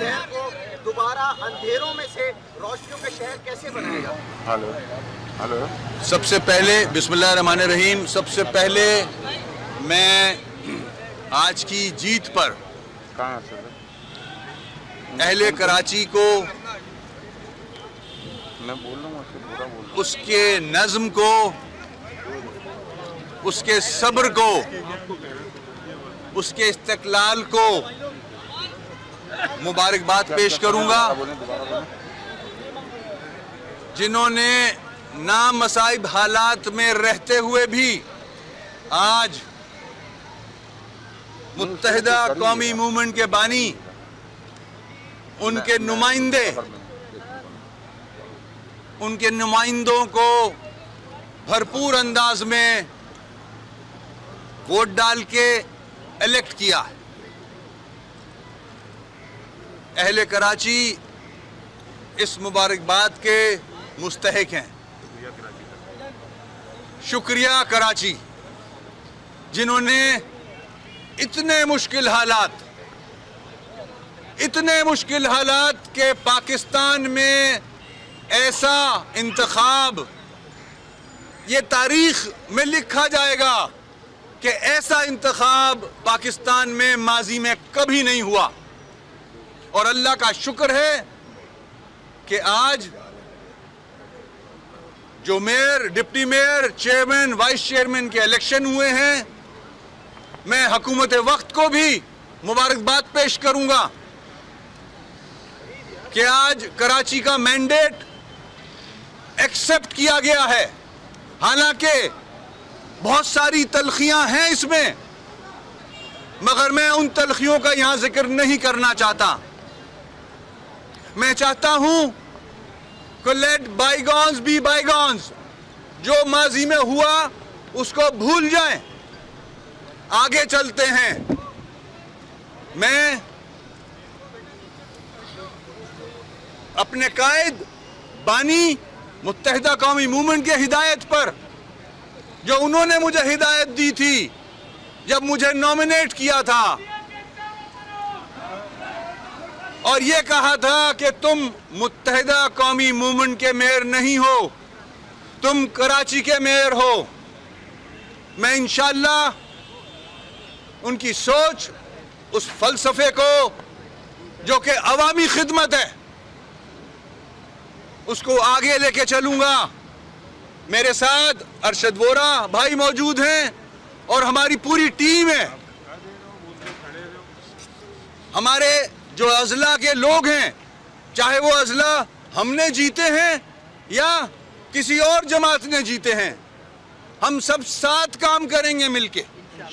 शहर को दोबारा अंधेरों में से रोशनियों के शहर कैसे बनाएगा? Hello hello. सबसे पहले बिस्मिल्लाह रहमान रहीम, सबसे पहले मैं आज की जीत पर अहले कराची को, मैं बोल रहा हूँ पूरा बोल, उसके नज़्म को, उसके सब्र को, उसके इस्तक़लाल को मुबारकबाद पेश करूंगा, जिन्होंने नामसाइब हालात में रहते हुए भी आज मुत्तहिदा कौमी मूवमेंट के बानी, उनके नुमाइंदे, उनके नुमाइंदों को भरपूर अंदाज में वोट डाल के इलेक्ट किया। अहले कराची इस मुबारकबाद के मुस्तहिक हैं। शुक्रिया कराची, जिन्होंने इतने मुश्किल हालात के पाकिस्तान में ऐसा इंतखाब, ये तारीख में लिखा जाएगा कि ऐसा इंतखाब पाकिस्तान में माजी में कभी नहीं हुआ। और अल्लाह का शुक्र है कि आज जो mayor, deputy mayor, chairman, vice chairman के इलेक्शन हुए हैं, मैं हुकूमत वक्त को भी मुबारकबाद पेश करूंगा कि आज कराची का मैंडेट एक्सेप्ट किया गया है। हालांकि बहुत सारी तलखियां हैं इसमें, मगर मैं उन तलखियों का यहां जिक्र नहीं करना चाहता। मैं चाहता हूं कि लेट बाईगॉन्स बी बाईगॉन्स, जो माजी में हुआ उसको भूल जाएं, आगे चलते हैं। मैं अपने कायद बानी मुत्तहिदा कौमी मूवमेंट की हिदायत पर, जो उन्होंने मुझे हिदायत दी थी जब मुझे नॉमिनेट किया था और ये कहा था कि तुम मुत्तहिदा कौमी मूवमेंट के मेयर नहीं हो, तुम कराची के मेयर हो, मैं इंशाअल्लाह उनकी सोच, उस फलसफे को जो कि अवामी खिदमत है, उसको आगे लेके चलूंगा। मेरे साथ अरशद वोरा भाई मौजूद हैं और हमारी पूरी टीम है। हमारे जो अजला के लोग हैं, चाहे वो अजला हमने जीते हैं या किसी और जमात ने जीते हैं, हम सब साथ काम करेंगे मिलके।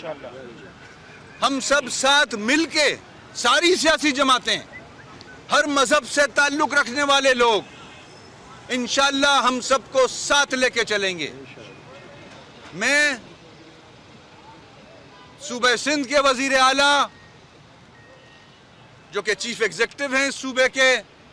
हम सब साथ मिलके, सारी सियासी जमातें, हर मजहब से ताल्लुक रखने वाले लोग, इंशाअल्लाह हम सबको साथ लेके चलेंगे। मैं सूबे सिंध के वजीर आला, जो कि चीफ एग्जीक्यूटिव हैं सूबे के,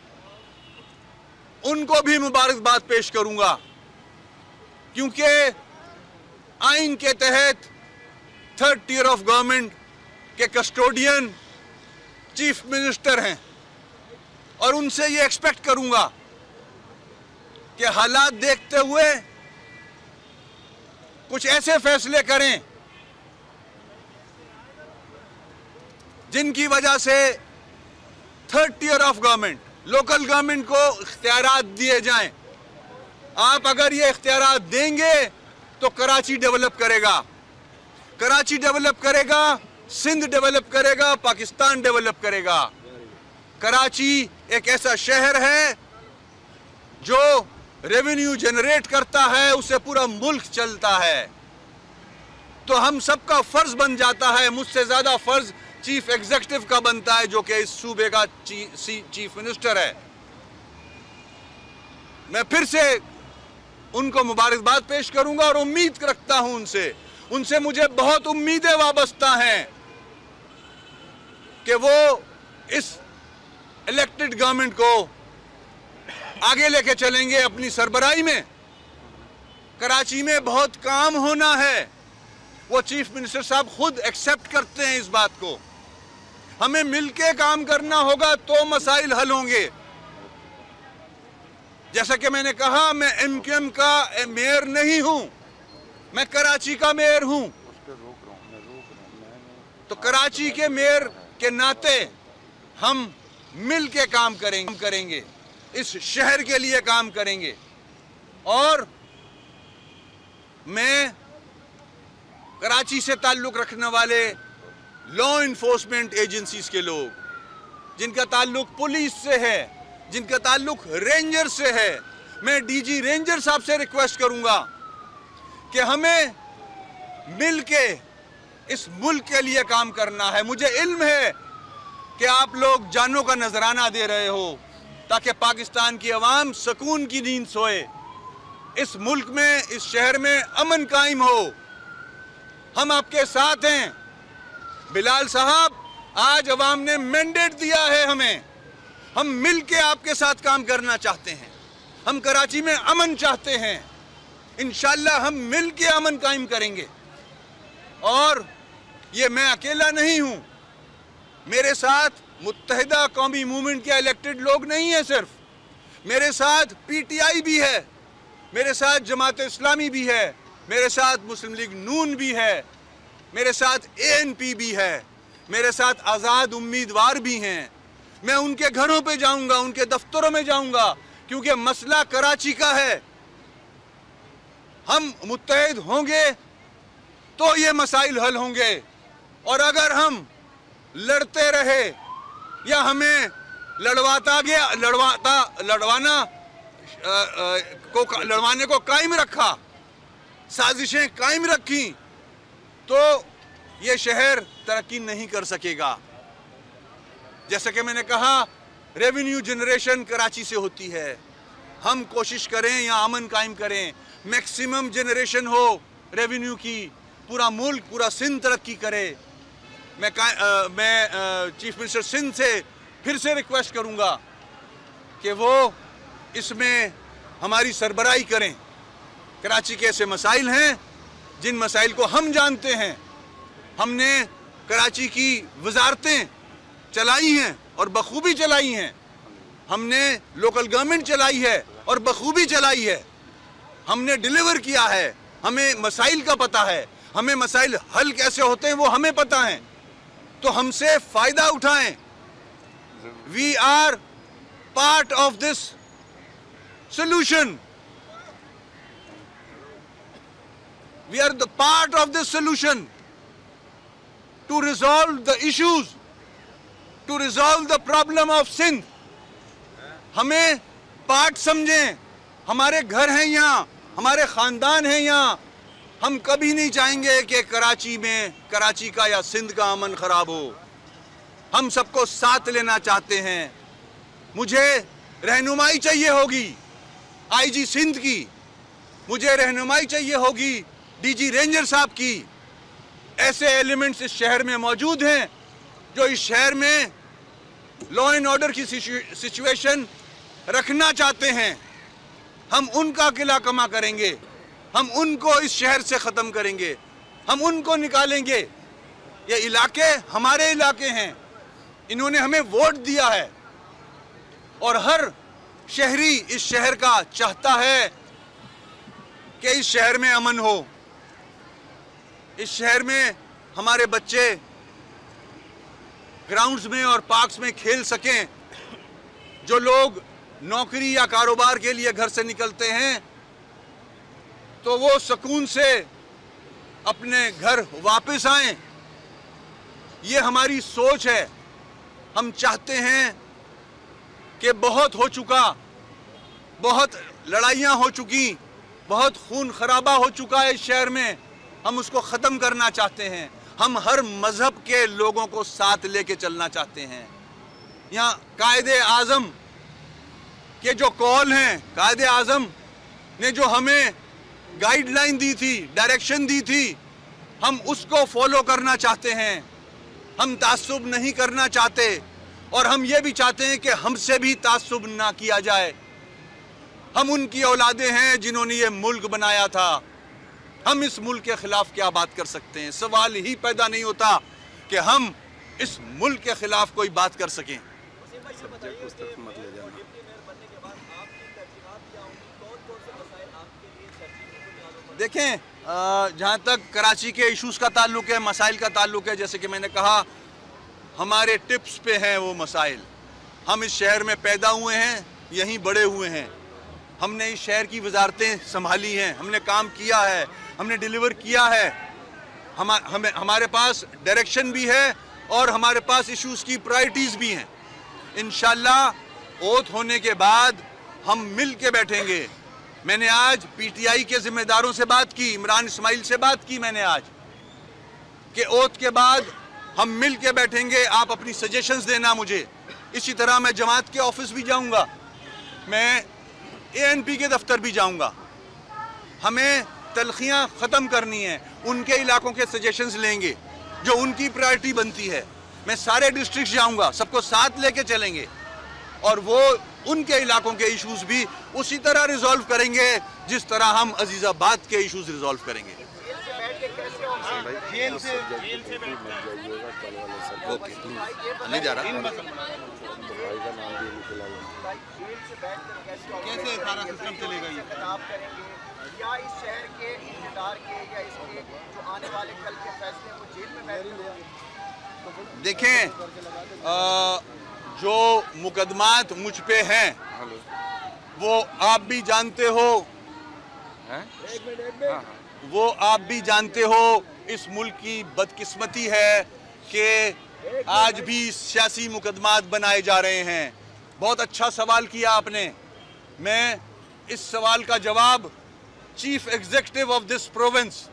उनको भी मुबारकबाद पेश करूंगा, क्योंकि आइन के तहत थर्ड टियर ऑफ गवर्नमेंट के कस्टोडियन चीफ मिनिस्टर हैं और उनसे ये एक्सपेक्ट करूंगा कि हालात देखते हुए कुछ ऐसे फैसले करें जिनकी वजह से third tier of government, local government को इख्तियारात दिए जाएं। आप अगर ये इख्तियारात देंगे तो कराची डेवलप करेगा, कराची डेवलप करेगा, सिंध डेवलप करेगा, पाकिस्तान डेवलप करेगा। कराची एक ऐसा शहर है जो रेवेन्यू जनरेट करता है, उससे पूरा मुल्क चलता है। तो हम सबका फर्ज बन जाता है, मुझसे ज्यादा फर्ज चीफ एग्जीक्यूटिव का बनता है, जो कि इस सूबे का चीफ मिनिस्टर है। मैं फिर से उनको मुबारकबाद पेश करूंगा और उम्मीद रखता हूं उनसे मुझे बहुत उम्मीदें वाबस्ता हैं कि वो इस इलेक्टेड गवर्नमेंट को आगे लेके चलेंगे अपनी सरबराही में। कराची में बहुत काम होना है, वो चीफ मिनिस्टर साहब खुद एक्सेप्ट करते हैं इस बात को। हमें मिलके काम करना होगा तो मसाइल हल होंगे। जैसा कि मैंने कहा, मैं MQM का मेयर नहीं हूं, मैं कराची का मेयर हूं। तो कराची के मेयर के नाते हम मिल के काम करेंगे, इस शहर के लिए काम करेंगे। और मैं कराची से ताल्लुक़ रखने वाले लॉ इन्फोर्समेंट एजेंसीज के लोग, जिनका ताल्लुक़ पुलिस से है, जिनका ताल्लुक़ रेंजर से है, मैं DG रेंजर साहब से रिक्वेस्ट करूंगा कि हमें मिल के इस मुल्क के लिए काम करना है। मुझे इल्म है कि आप लोग जानों का नजराना दे रहे हो ताकि पाकिस्तान की अवाम सुकून की नींद सोए, इस मुल्क में, इस शहर में अमन कायम हो। हम आपके साथ हैं बिलाल साहब। आज अवाम ने मैंडेट दिया है हमें, हम मिल के आपके साथ काम करना चाहते हैं। हम कराची में अमन चाहते हैं, इंशाल्लाह हम मिल के अमन कायम करेंगे। और ये मैं अकेला नहीं हूं, मेरे साथ मुत्तहिदा कौमी मूवमेंट के इलेक्टेड लोग नहीं है सिर्फ, मेरे साथ PTI भी है, मेरे साथ जमात इस्लामी भी है, मेरे साथ मुस्लिम लीग नून भी है, मेरे साथ ANP भी है, मेरे साथ आज़ाद उम्मीदवार भी हैं। मैं उनके घरों पे जाऊंगा, उनके दफ्तरों में जाऊंगा, क्योंकि मसला कराची का है। हम मुत्तहिद होंगे तो ये मसाइल हल होंगे। और अगर हम लड़ते रहे या हमें लड़वाने को कायम रखा, साजिशें कायम रखी, तो ये शहर तरक्की नहीं कर सकेगा। जैसा कि मैंने कहा, रेवेन्यू जनरेशन कराची से होती है। हम कोशिश करें यहाँ अमन कायम करें, मैक्सिमम जनरेशन हो रेवेन्यू की, पूरा मुल्क, पूरा सिंध तरक्की करे। मैं चीफ मिनिस्टर सिंध से फिर से रिक्वेस्ट करूँगा कि वो इसमें हमारी सरबराही करें। कराची के ऐसे मसाइल हैं जिन मसाइल को हम जानते हैं। हमने कराची की वजारतें चलाई हैं और बखूबी चलाई हैं, हमने लोकल गवर्नमेंट चलाई है और बखूबी चलाई है, हमने डिलीवर किया है, हमें मसाइल का पता है, हमें मसाइल हल कैसे होते हैं वो हमें पता है। तो हमसे फ़ायदा उठाएं। We are part of this solution. We are the part of this solution to resolve the issues, to resolve the problem of Sindh. हमें पार्ट समझें, हमारे घर हैं यहाँ, हमारे ख़ानदान हैं यहाँ। हम कभी नहीं चाहेंगे कि कराची का या सिंध का अमन ख़राब हो। हम सबको साथ लेना चाहते हैं। मुझे रहनुमाई चाहिए होगी IG सिंध की, मुझे रहनुमाई चाहिए होगी DG रेंजर साहब की। ऐसे एलिमेंट्स इस शहर में मौजूद हैं जो इस शहर में लॉ एंड ऑर्डर की सिचुएशन रखना चाहते हैं। हम उनका किला कमा करेंगे, हम उनको इस शहर से ख़त्म करेंगे, हम उनको निकालेंगे। ये इलाके हमारे इलाके हैं, इन्होंने हमें वोट दिया है और हर शहरी इस शहर का चाहता है कि इस शहर में अमन हो, इस शहर में हमारे बच्चे ग्राउंड्स में और पार्क्स में खेल सकें। जो लोग नौकरी या कारोबार के लिए घर से निकलते हैं तो वो सुकून से अपने घर वापस आएं। ये हमारी सोच है। हम चाहते हैं कि बहुत हो चुका, बहुत लड़ाइयाँ हो चुकी, बहुत खून खराबा हो चुका है इस शहर में, हम उसको ख़त्म करना चाहते हैं। हम हर मज़हब के लोगों को साथ लेके चलना चाहते हैं। यहाँ कायदे आज़म के जो कॉल हैं, कायदे आज़म ने जो हमें गाइडलाइन दी थी, डायरेक्शन दी थी, हम उसको फॉलो करना चाहते हैं। हम तासुब नहीं करना चाहते और हम ये भी चाहते हैं कि हमसे भी तासुब ना किया जाए। हम उनकी औलादें हैं जिन्होंने ये मुल्क बनाया था। हम इस मुल्क के ख़िलाफ़ क्या बात कर सकते हैं? सवाल ही पैदा नहीं होता कि हम इस मुल्क के खिलाफ कोई बात कर सकें। देखें, जहाँ तक कराची के इश्यूज़ का ताल्लुक है, मसाइल का ताल्लुक है, जैसे कि मैंने कहा, हमारे टिप्स पे हैं वो मसाइल। हम इस शहर में पैदा हुए हैं, यहीं बड़े हुए हैं, हमने इस शहर की वजारतें संभाली हैं, हमने काम किया है, हमने डिलीवर किया है, हमारे पास डायरेक्शन भी है और हमारे पास इश्यूज़ की प्रायोरिटीज़ भी हैं। इंशाल्लाह ओथ होने के बाद हम मिल के बैठेंगे। मैंने आज पीटीआई के जिम्मेदारों से बात की, इमरान इस्माइल से बात की मैंने आज, कि ओथ के बाद हम मिल के बैठेंगे, आप अपनी सजेशंस देना मुझे। इसी तरह मैं जमात के ऑफिस भी जाऊंगा, मैं एएनपी के दफ्तर भी जाऊंगा। हमें तलखियां ख़त्म करनी है, उनके इलाकों के सजेशंस लेंगे जो उनकी प्रायोरिटी बनती है। मैं सारे डिस्ट्रिक्ट जाऊंगा, सबको साथ लेके चलेंगे और वो उनके इलाकों के इश्यूज भी उसी तरह रिजॉल्व करेंगे जिस तरह हम अजीज़ाबाद के इश्यूज रिजॉल्व करेंगे। ओके, नहीं जा रहा। कैसे सारा सिस्टम चलेगा ये? या इस शहर के इंतजार के या इसके जो आने वाले कल के फैसले वो जेल में बैठ। देखें, जो मुकदमात मुझ पे हैं वो आप भी जानते हो, वो आप भी जानते हो। इस मुल्क की बदकिस्मती है कि आज भी सियासी मुकदमात बनाए जा रहे हैं। बहुत अच्छा सवाल किया आपने। मैं इस सवाल का जवाब chief executive of this province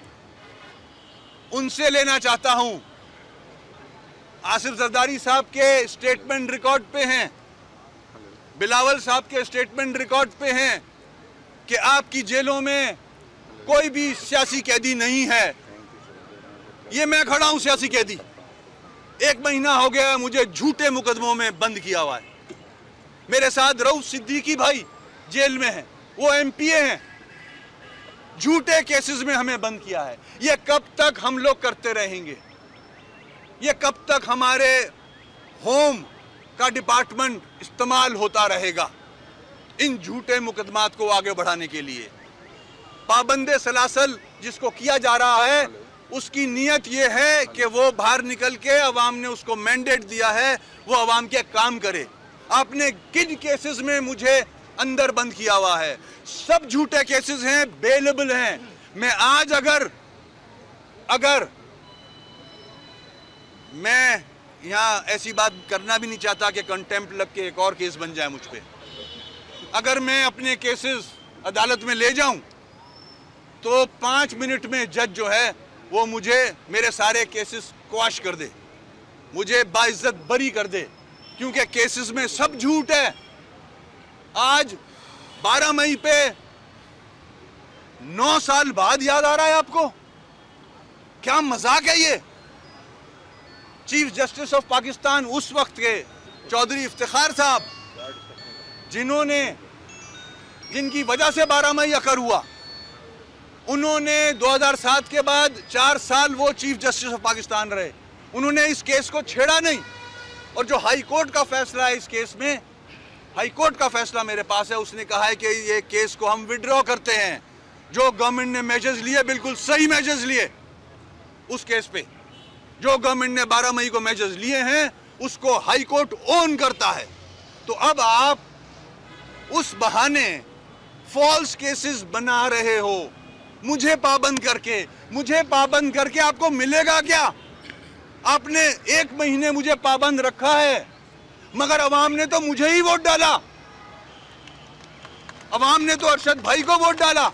उनसे लेना चाहता हूं। आसिफ जरदारी साहब के स्टेटमेंट रिकॉर्ड पे हैं, बिलावल साहब के स्टेटमेंट रिकॉर्ड पे हैं कि आपकी जेलों में कोई भी सियासी कैदी नहीं है। ये मैं खड़ा हूं सियासी कैदी, 1 महीना हो गया मुझे झूठे मुकदमों में बंद किया हुआ है। मेरे साथ रऊफ सिद्दीकी भाई जेल में हैं, वो एमपीए हैं, झूठे केसेस में हमें बंद किया है। ये कब तक हम लोग करते रहेंगे? ये कब तक हमारे होम का डिपार्टमेंट इस्तेमाल होता रहेगा इन झूठे मुकदमात को आगे बढ़ाने के लिए? पाबंदे सलासल जिसको किया जा रहा है उसकी नीयत ये है कि वो बाहर निकल के अवाम ने उसको मैंडेट दिया है वो अवाम के काम करे। आपने किन केसेस में मुझे अंदर बंद किया हुआ है? सब झूठे केसेस हैं, बेलेबल हैं। मैं आज अगर मैं यहाँ ऐसी बात करना भी नहीं चाहता कि कंटेम्प्ट लग के एक और केस बन जाए मुझ पे। अगर मैं अपने केसेस अदालत में ले जाऊं तो 5 मिनट में जज जो है वो मुझे मेरे सारे केसेस क्वाश कर दे, मुझे बाइज्जत बरी कर दे, क्योंकि केसेस में सब झूठ है। आज 12 मई पे 9 साल बाद याद आ रहा है आपको? क्या मजाक है ये? चीफ जस्टिस ऑफ पाकिस्तान उस वक्त के चौधरी इफ्तिखार साहब, जिनकी वजह से 12 मई अकर हुआ, उन्होंने 2007 के बाद 4 साल वो चीफ जस्टिस ऑफ पाकिस्तान रहे। उन्होंने इस केस को छेड़ा नहीं। और जो हाई कोर्ट का फैसला है इस केस में, हाई कोर्ट का फैसला मेरे पास है, उसने कहा है कि ये केस को हम विड्रॉ करते हैं। जो गवर्नमेंट ने मेजर्स लिए बिल्कुल सही मेजर्स लिए उस केस पे। जो गवर्नमेंट ने 12 मई को मेजर्स लिए हैं उसको हाई कोर्ट ओन करता है। तो अब आप उस बहाने फॉल्स केसेस बना रहे हो, मुझे पाबंद करके आपको मिलेगा क्या? आपने 1 महीने मुझे पाबंद रखा है, मगर अवाम ने तो मुझे ही वोट डाला। अवाम ने तो अरशद भाई को वोट डाला।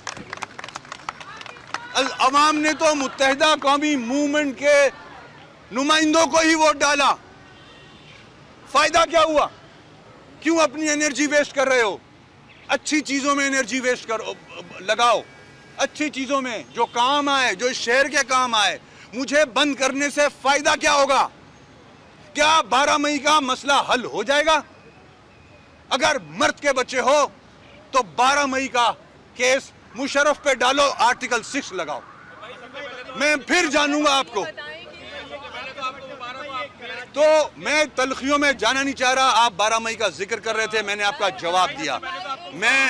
अवाम ने तो मुत्तहिदा कौमी मूवमेंट के नुमाइंदों को ही वोट डाला। फायदा क्या हुआ? क्यों अपनी एनर्जी वेस्ट कर रहे हो? अच्छी चीजों में एनर्जी वेस्ट करो, लगाओ अच्छी चीजों में जो काम आए, जो इस शहर के काम आए। मुझे बंद करने से फायदा क्या होगा? क्या 12 मई का मसला हल हो जाएगा? अगर मर्द के बच्चे हो तो 12 मई का केस मुशर्रफ पे डालो, आर्टिकल 6 लगाओ। मैं फिर जानूंगा आपको। तो मैं तलखियों में जाना नहीं चाह रहा। आप 12 मई का जिक्र कर रहे थे, मैंने आपका जवाब दिया। मैं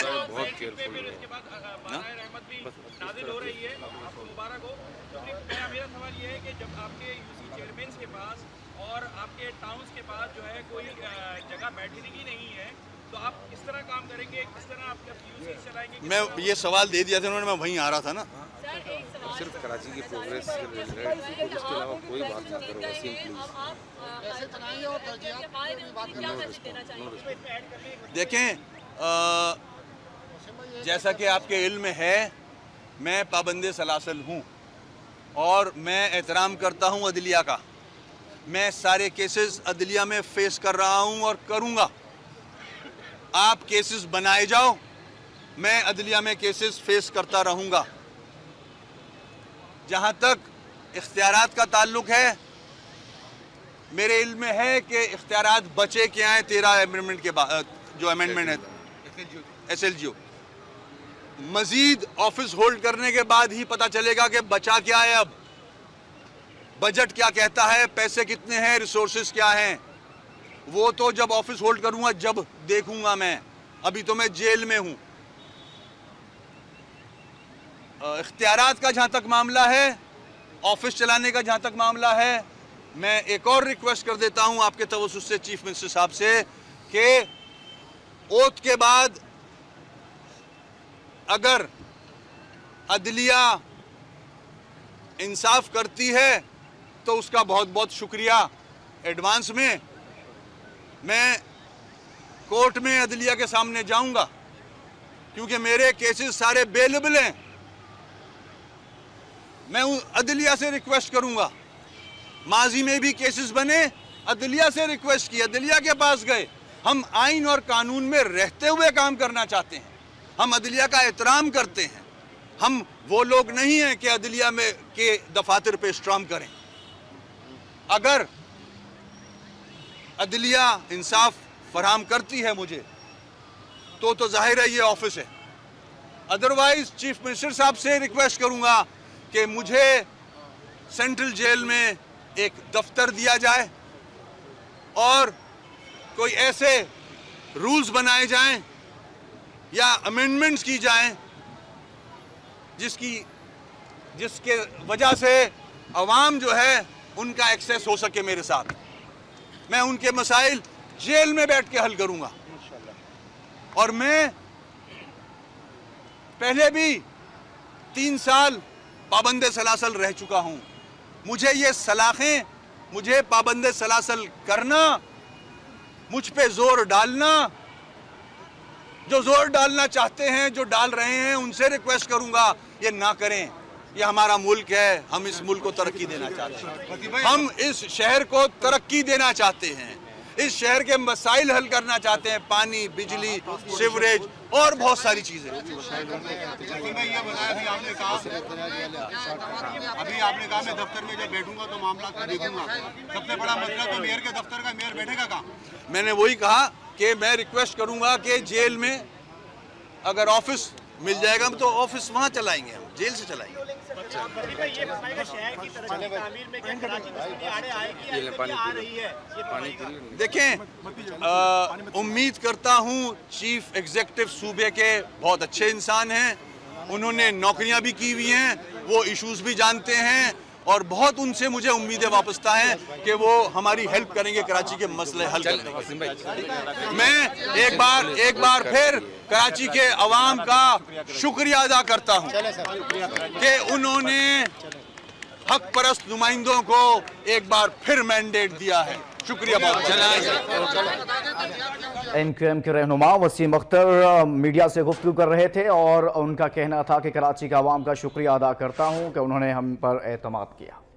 नाज़िल हो रही है, आपको मुबारक हो। मेरा सवाल ये है कि जब आपके यूसी चेयरमैन के पास और आपके टाउन्स के पास जो है कोई जगह बैठने की नहीं है, तो आप किस तरह काम करेंगे, किस तरह आप यूसी चलाएंगे? मैं ये सवाल दे दिया था उन्होंने, मैं वहीं आ रहा था ना। सिर्फ कराची की प्रोग्रेस से रिलेटेड, उसके अलावा कोई बात ना करो वसीम प्लीज। देखें, जैसा कि आपके इल्म में है, मैं पाबंदे सलासल हूँ और मैं एहतराम करता हूँ अदलिया का। मैं सारे केसेस अदलिया में फेस कर रहा हूँ और करूँगा। आप केसेस बनाए जाओ, मैं अदलिया में केसेस फेस करता रहूँगा। जहाँ तक इख्तियारात का ताल्लुक है, मेरे इल्म में है कि इख्तियारात बचे क्या हैं 13 अमेंडमेंट के बाद, जो अमेंडमेंट है SLGO। मजीद ऑफिस होल्ड करने के बाद ही पता चलेगा कि बचा क्या है। अब बजट क्या कहता है, पैसे कितने हैं, रिसोर्सेज क्या हैं, वो तो जब ऑफिस होल्ड करूंगा जब देखूंगा मैं। अभी तो मैं जेल में हूं। इख्तियारात का जहां तक मामला है, ऑफिस चलाने का जहां तक मामला है, मैं एक और रिक्वेस्ट कर देता हूं आपके तवज्जुह से चीफ मिनिस्टर साहब से कि ओथ के बाद अगर अदलिया इंसाफ करती है तो उसका बहुत बहुत शुक्रिया एडवांस में। मैं कोर्ट में अदलिया के सामने जाऊंगा क्योंकि मेरे केसेस सारे बेलेबल हैं। मैं अदलिया से रिक्वेस्ट करूंगा, माजी में भी केसेस बने, अदलिया से रिक्वेस्ट की, अदलिया के पास गए। हम आइन और कानून में रहते हुए काम करना चाहते हैं, हम अदलिया का एहतराम करते हैं। हम वो लोग नहीं हैं कि अदलिया में के दफातर पे स्ट्राम करें। अगर अदलिया इंसाफ फराहम करती है मुझे तो जाहिर है ये ऑफिस है। अदरवाइज चीफ मिनिस्टर साहब से रिक्वेस्ट करूंगा कि मुझे सेंट्रल जेल में एक दफ्तर दिया जाए और कोई ऐसे रूल्स बनाए जाएं या अमेंडमेंट्स की जाएं जिसके वजह से अवाम जो है उनका एक्सेस हो सके मेरे साथ। मैं उनके मसाइल जेल में बैठ के हल करूंगा। और मैं पहले भी 3 साल पाबंदे सलासल रह चुका हूं। मुझे ये सलाखें, मुझे पाबंदे सलासल करना, मुझ पे जोर डालना, जो जोर डालना चाहते हैं, जो डाल रहे हैं, उनसे रिक्वेस्ट करूंगा ये ना करें। ये हमारा मुल्क है, हम इस मुल्क को तरक्की देना चाहते हैं, हम इस शहर को तरक्की देना चाहते हैं, इस शहर के मसाइल हल करना चाहते हैं, पानी, बिजली, सीवरेज और बहुत सारी चीजें। अभी आपने कहा मैं दफ्तर में जब बैठूंगा तो मामला को देखूंगा। सबसे बड़ा मसला तो मेयर के दफ्तर का, मेयर बैठेगा कहाँ? मैंने वही कहा कि मैं रिक्वेस्ट करूंगा कि जेल में अगर ऑफिस मिल जाएगा तो ऑफिस वहाँ चलाएंगे, हम जेल से चलाएंगे। देखें, उम्मीद करता हूँ चीफ एग्जीक्यूटिव सूबे के बहुत अच्छे इंसान हैं, उन्होंने नौकरियां भी की हुई हैं, वो इश्यूज भी जानते हैं और बहुत उनसे मुझे उम्मीदें वापसता हैं कि वो हमारी हेल्प करेंगे कराची के मसले हल करने में। मैं एक बार फिर कराची के अवाम का शुक्रिया अदा करता हूं कि उन्होंने हक परस्त नुमाइंदों को एक बार फिर मैंडेट दिया है। शुक्रिया बहुत। NQM के रहनुमा वसीम अख्तर मीडिया से गुफ्तगू कर रहे थे और उनका कहना था कि कराची के अवाम का शुक्रिया अदा करता हूं कि उन्होंने हम पर एतमाद किया।